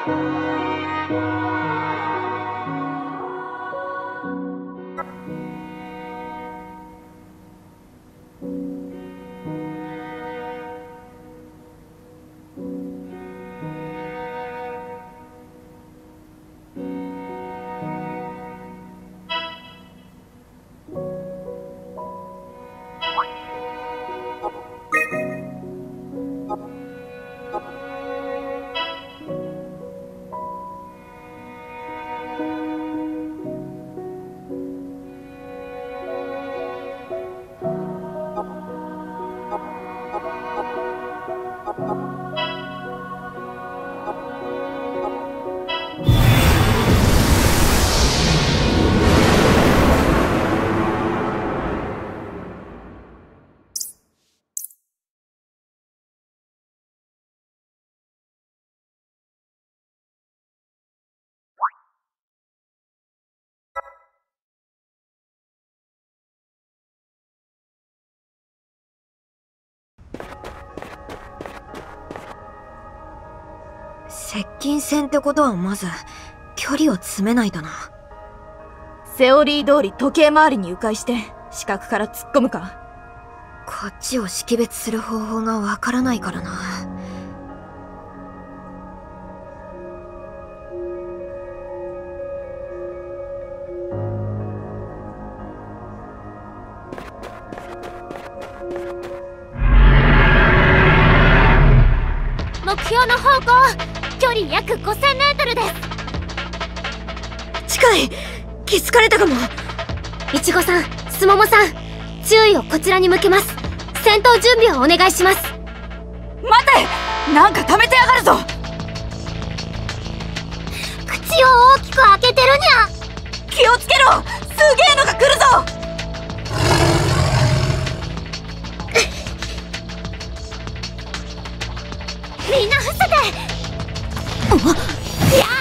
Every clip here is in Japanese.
接近戦ってことはまず距離を詰めないとな。 セオリー通り時計回りに迂回して死角から突っ込むか。 こっちを識別する方法がわからないからな。 目標の方向、距離約5000メートルです。 近い。気づかれたかも。 いちごさん、すももさん、注意をこちらに向けます。戦闘準備をお願いします。 待て、なんか溜めてやがるぞ。 口を大きく開けてるにゃ。 気をつけろ、すげえのが来るぞ。 みんな伏せて。いや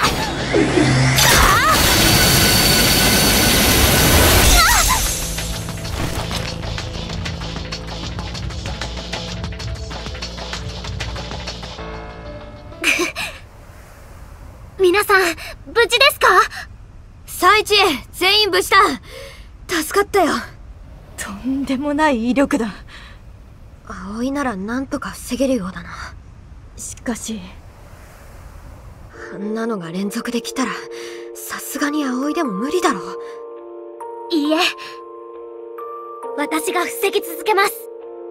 皆さん無事ですか？ 最地、全員無事だ。助かったよ。 とんでもない威力だ。 葵ならなんとか防げるようだな。 しかしあんなのが連続で来たらさすがに葵でも無理だろう。 いいえ、私が防ぎ続けます。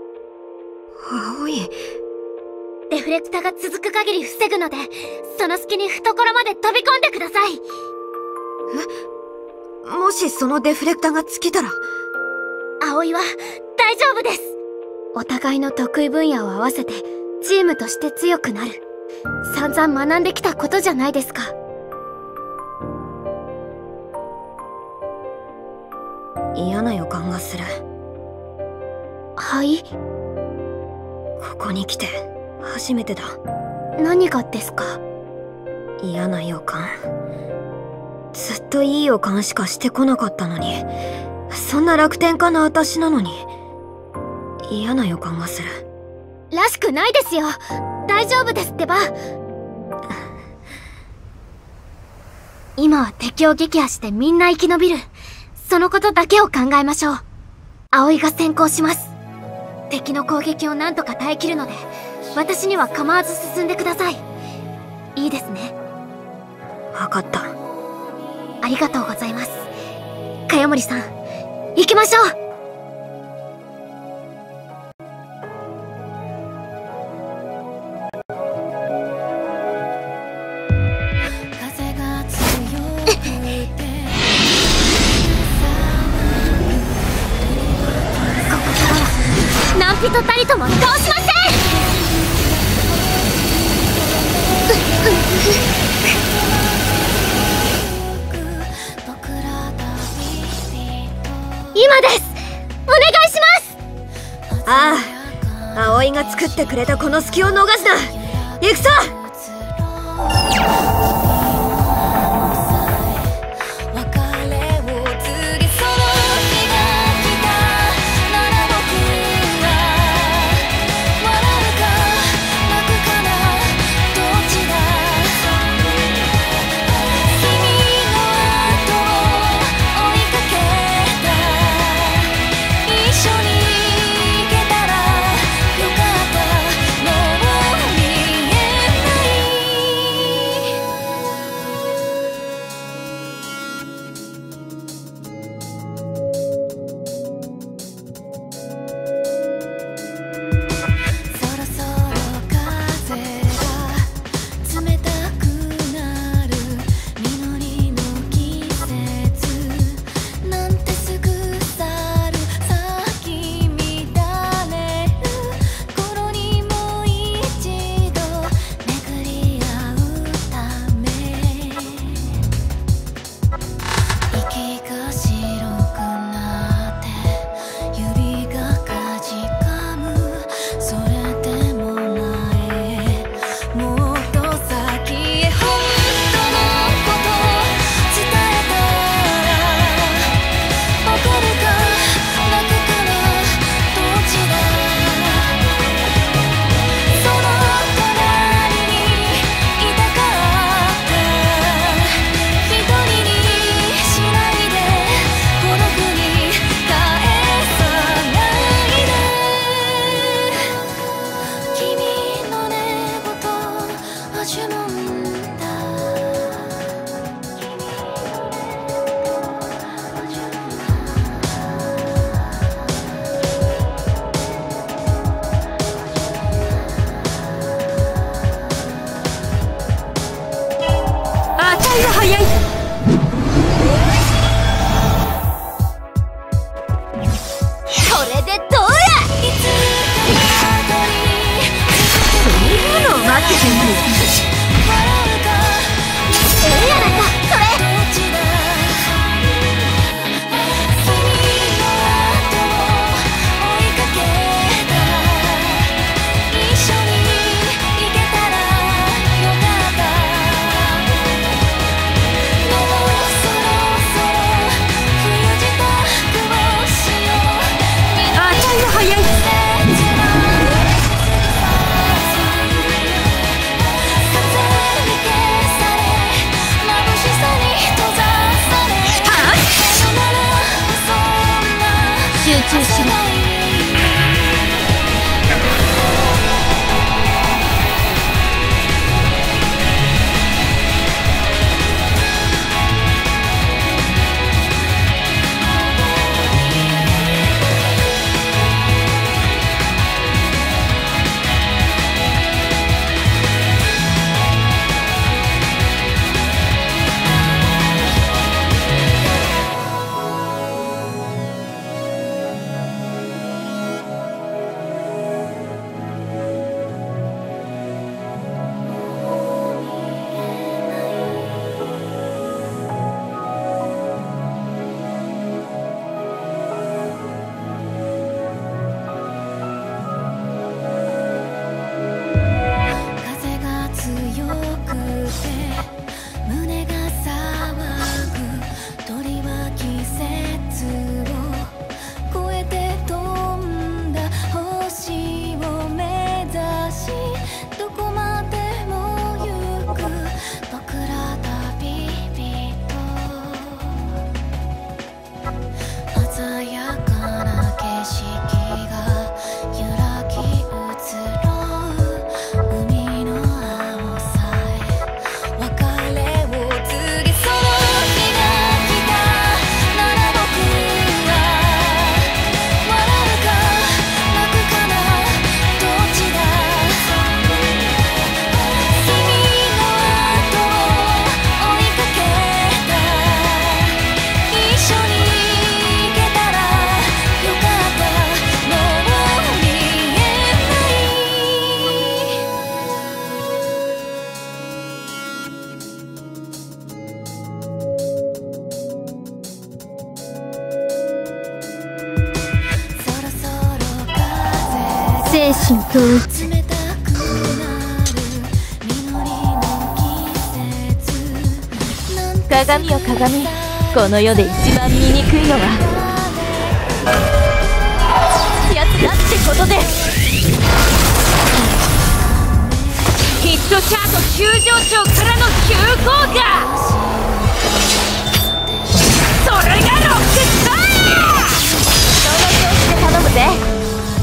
葵、 デフレクターが続く限り防ぐので、その隙に懐まで飛び込んでください。 え？もしそのデフレクターが尽きたら？ 葵は大丈夫です。お互いの得意分野を合わせてチームとして強くなる。散々学んできたことじゃないですか。 嫌な予感がする。 はい？ ここに来て初めてだ。 何がですか？ 嫌な予感。ずっといい予感しかしてこなかったのに、そんな楽天家な私なのに嫌な予感がする。 らしくないですよ。大丈夫ですってば。今は敵を撃破してみんな生き延びる、そのことだけを考えましょう。葵が先行します。敵の攻撃を何とか耐えきるので、私には構わず進んでください。いいですね。 分かった。 ありがとうございます。茅森さん、行きましょう。何人たりとも倒しません。今です。お願いします。 ああ、葵が作ってくれたこの隙を逃すな。行くぞ。 中しろ。 精神統一。 鏡よ鏡、この世で一番醜いのはやつだってことで。ヒットチャート急上昇からの急降下、それがロックスター。その調子で頼むぜ。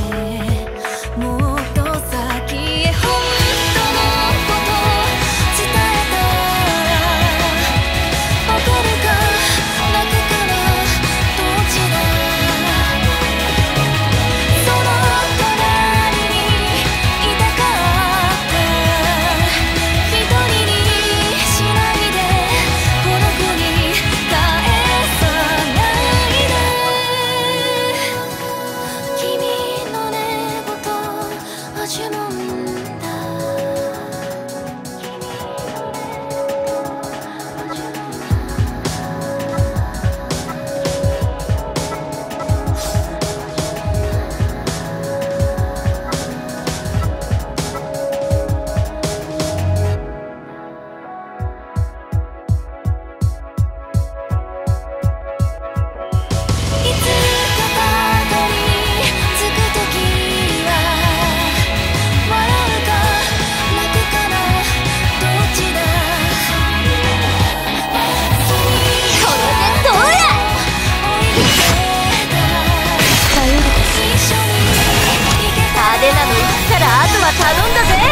頼んだぜ。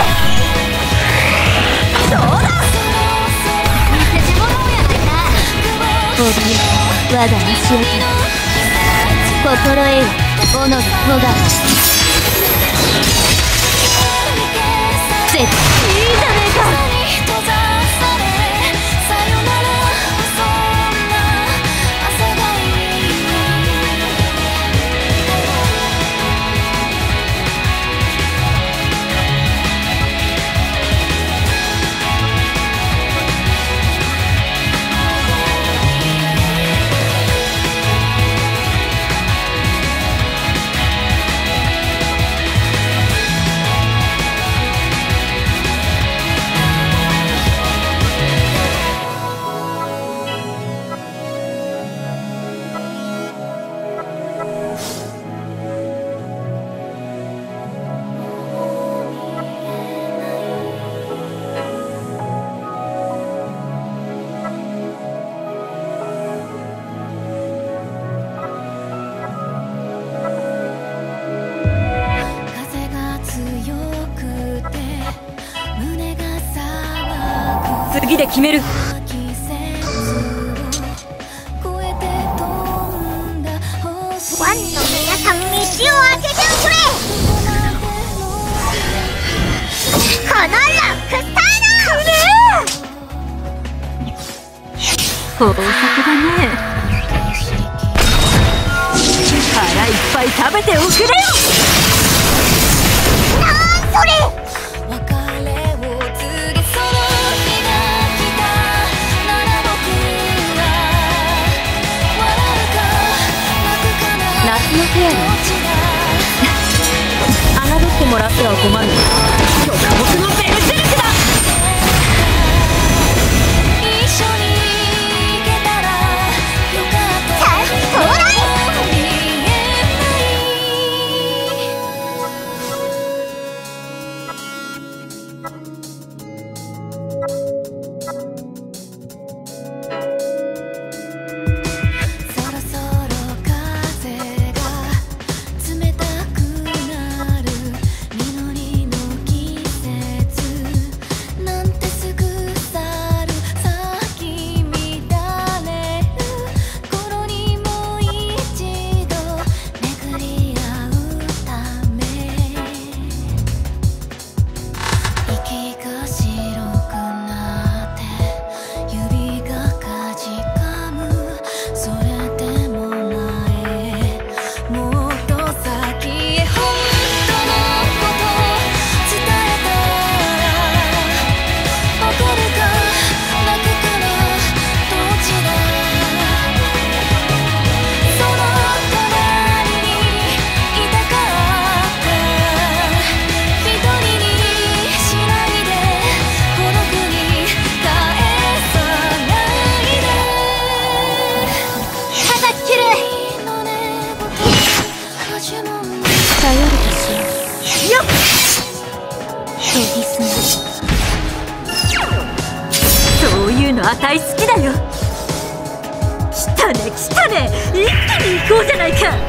どうだ。 見せてもらおうやないか。 おび我が足音、心得よ斧の戸川。絶対いいじゃねえか。 次で決める。 ファンの皆さん、道を開けておくれ。このロックスターの豊作だね。腹いっぱい食べておくれよ。 なんそれ。 夏のフェアだ。侮ってもらっては困る。今日は僕のベルセルクだ。そういうのあたい好きだよ。来たね来たね、一気に行こうじゃないか。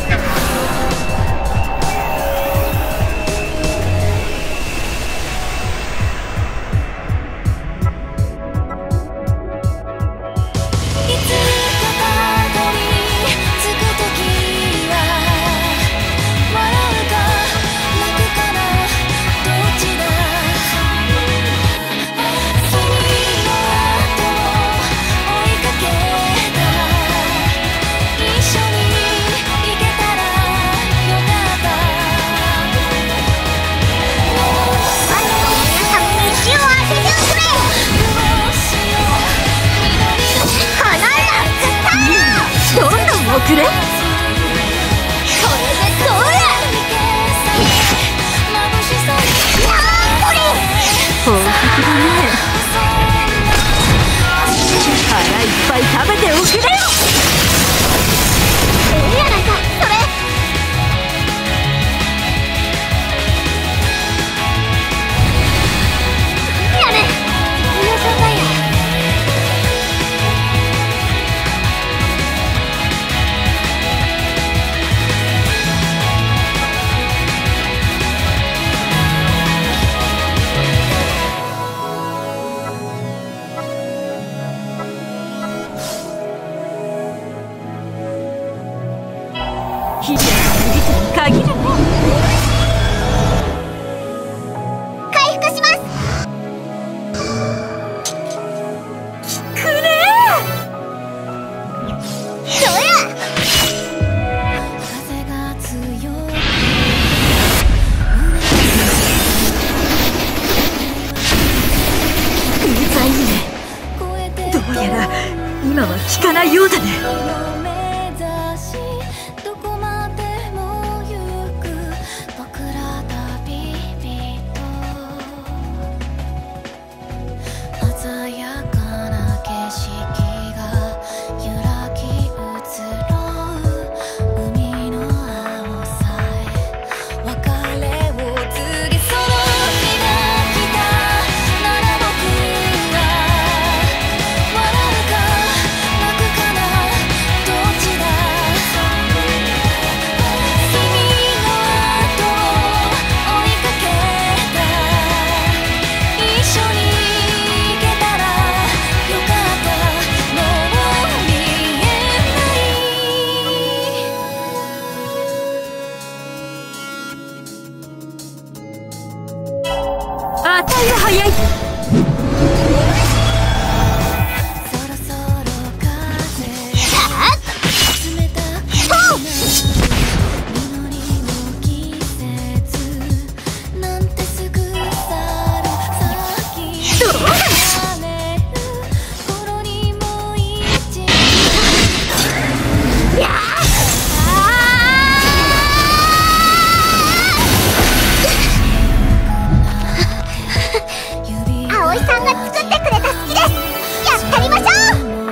くれ。これでどうや。豊作だね。腹いっぱい食べておくれよ。いいやないかそれ。やれ優勝だよ。ヒデの麦茶に限るね。 回復します。効くねー。どや。 うざいね。どうやら今は効かないようだね。 どどうだ。 葵さんが作ってくれた好きです。やったりましょう。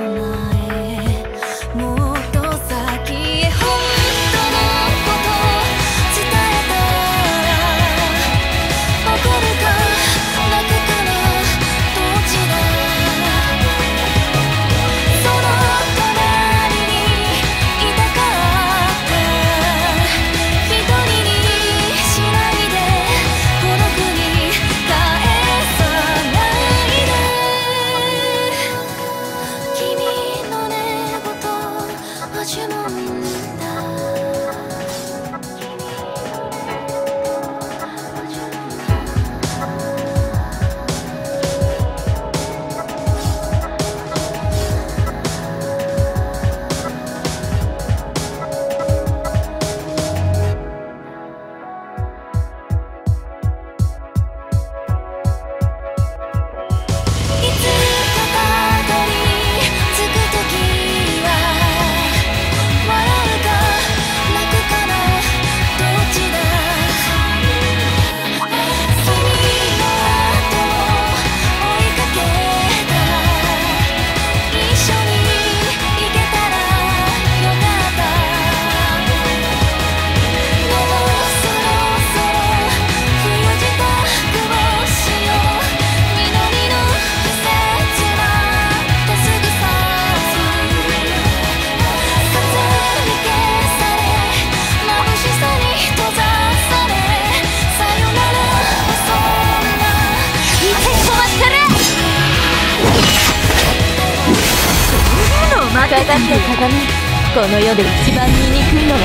かかって鏡、この世で一番醜いのは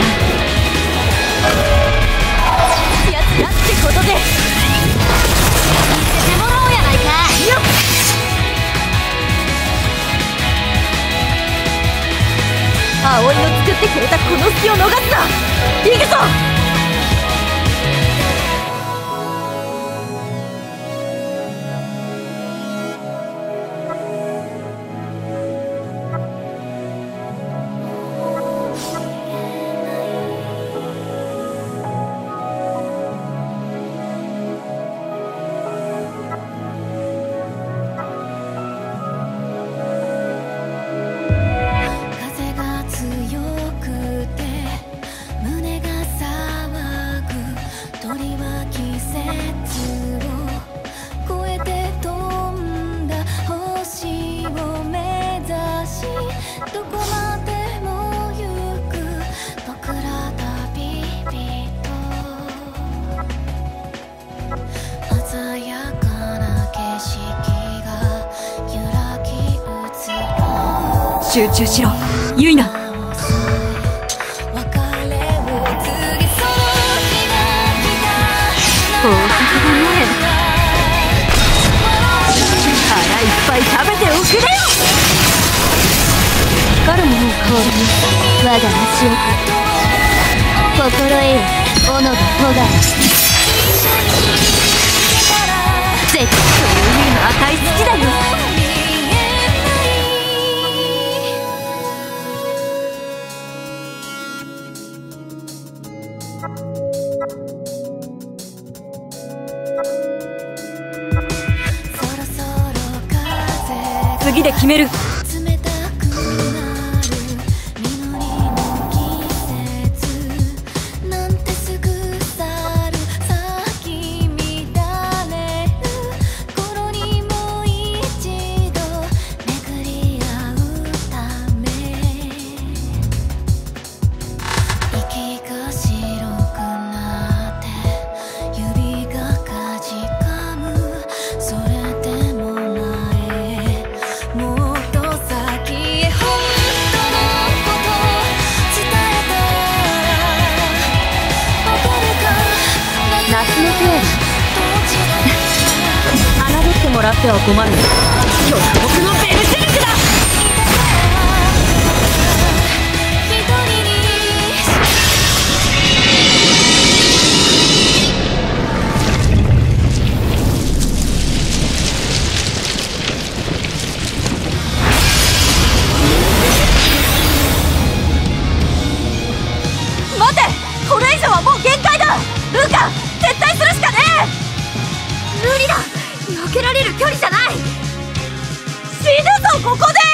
やつだってことで見せてもらおうやないか。よっ、葵の作ってくれたこの隙を逃すな。行くぞ。集中しろ、ユイナ。大阪だね。腹いっぱい食べておくれよ。光るものを香る我が足を心得よ、斧と咎。絶対そういうの赤い好きだよ。次で決める。もらっては困る。極北のベルセルクだ。 る距離じゃない。死ぬぞここで。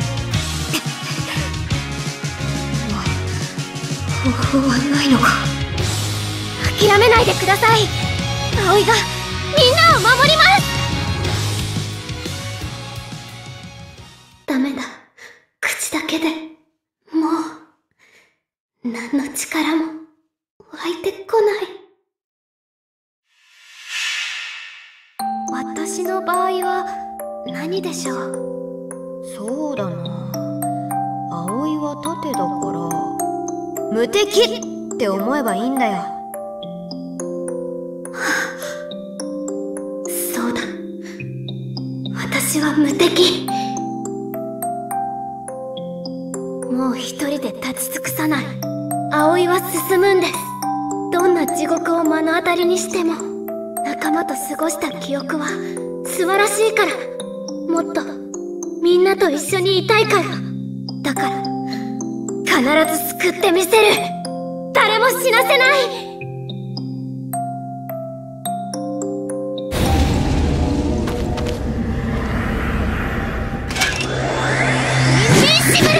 方法はないのか。 諦めないでください。葵がみんなを守ります。ダメだ。口だけでもう何の力も湧いてこない。私の場合は何でしょう。 そうだな、葵は盾だから無敵って思えばいいんだよ。 そうだ、私は無敵。もう一人で立ち尽くさない。葵は進むんです。どんな地獄を目の当たりにしても仲間と過ごした記憶は素晴らしいから。もっとみんなと一緒にいたいから。だから必ず救ってみせる。誰も死なせない。インビンシブル！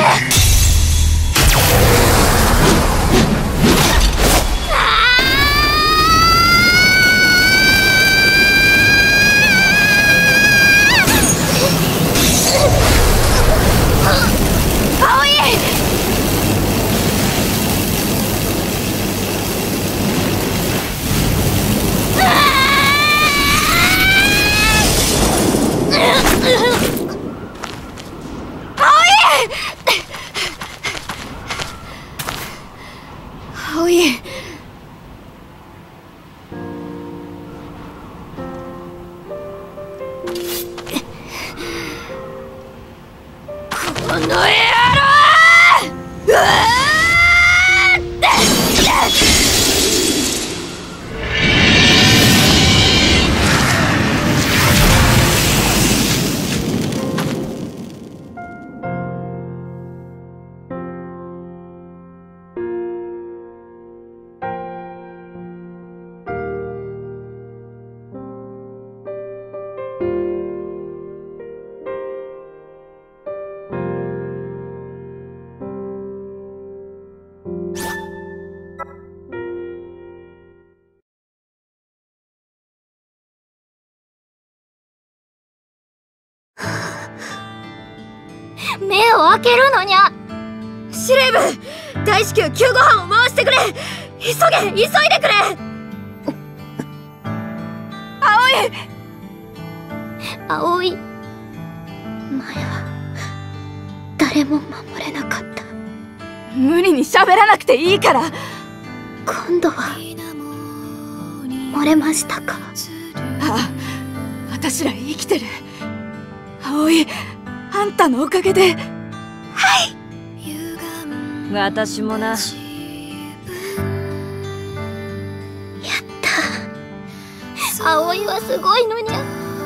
葵！この野郎！目を開けるのにゃ。 司令部、大至急救護班を回してくれ。急いでくれ。 葵、前は誰も守れなかった。 無理に喋らなくていいから。 今度は漏れましたか。 ああ、私ら生きてる。葵、あんたのおかげで。はい。私もな。やった。葵はすごいのにゃ。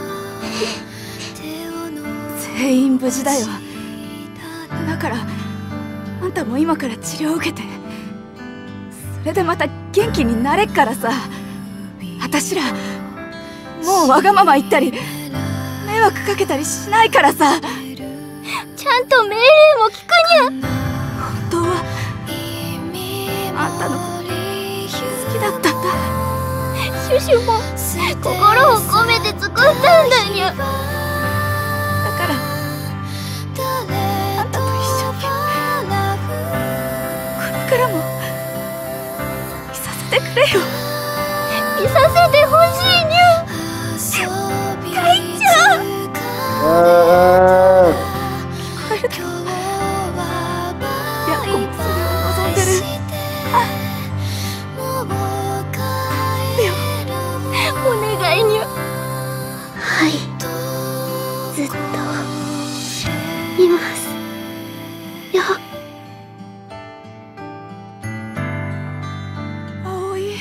全員無事だよ。だからあんたも今から治療を受けて、それでまた元気になれっからさ。私らもうわがまま言ったり迷惑かけたりしないからさ。 ちゃんと命令も聞くにゃ。 本当はあんたの好きだったんだ。 シュシュも心を込めて作ったんだにゃ。 だからあんたと一緒にこれからもいさせてくれよ。 いさせてほしいにゃ。会長。 聞こえるか？やっこもそれを望んでる。 お願いにゃ。はい、ずっといますよ。 葵。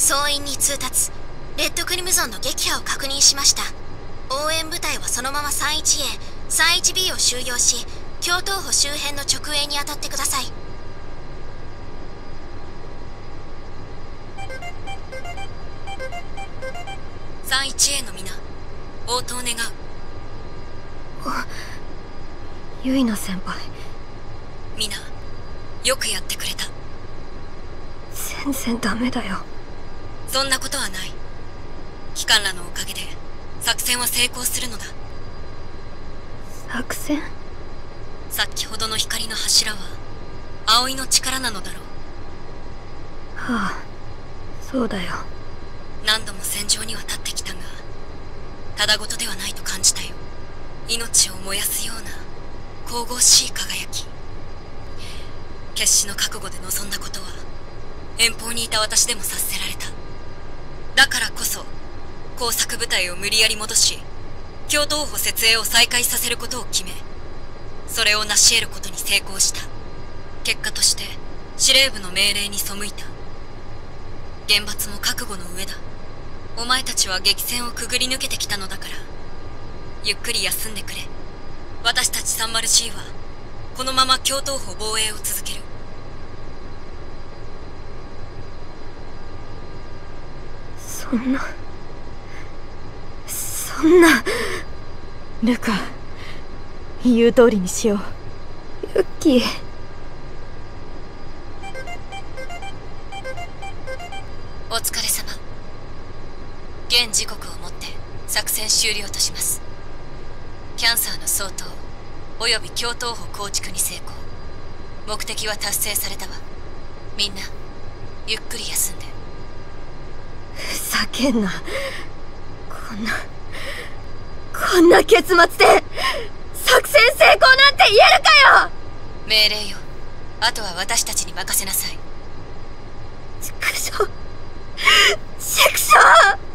総員に通達。レッドクリムゾンの撃破を確認しました。応援部隊はそのまま 31A、31B を収容し、京東堡周辺の直営に当たってください。31A の皆、応答願う。 ユイナ先輩。 皆、よくやってくれた。 全然ダメだよ。 そんなことはない。機関らのおかげで作戦は成功するのだ。 作戦？ 先ほどの光の柱は葵の力なのだろう。 はあ、そうだよ。 何度も戦場には立ってきたが、ただごとではないと感じたよ。命を燃やすような神々しい輝き。決死の覚悟で臨んだことは遠方にいた私でも察せられた。だからこそ工作部隊を無理やり戻し、京東堡設営を再開させることを決め、それを成し得ることに成功した。結果として司令部の命令に背いた。厳罰も覚悟の上だ。お前たちは激戦をくぐり抜けてきたのだから、ゆっくり休んでくれ。私たち 30C はこのまま京東堡防衛を続ける。 そんな。 ルカ、言う通りにしよう。 ユッキー。 お疲れ様。現時刻をもって作戦終了とします。キャンサーの掃討および京東堡構築に成功。目的は達成されたわ。みんなゆっくり休んで。 ふざけんな。こんな結末で作戦成功なんて言えるかよ。 命令よ。あとは私たちに任せなさい。 畜生。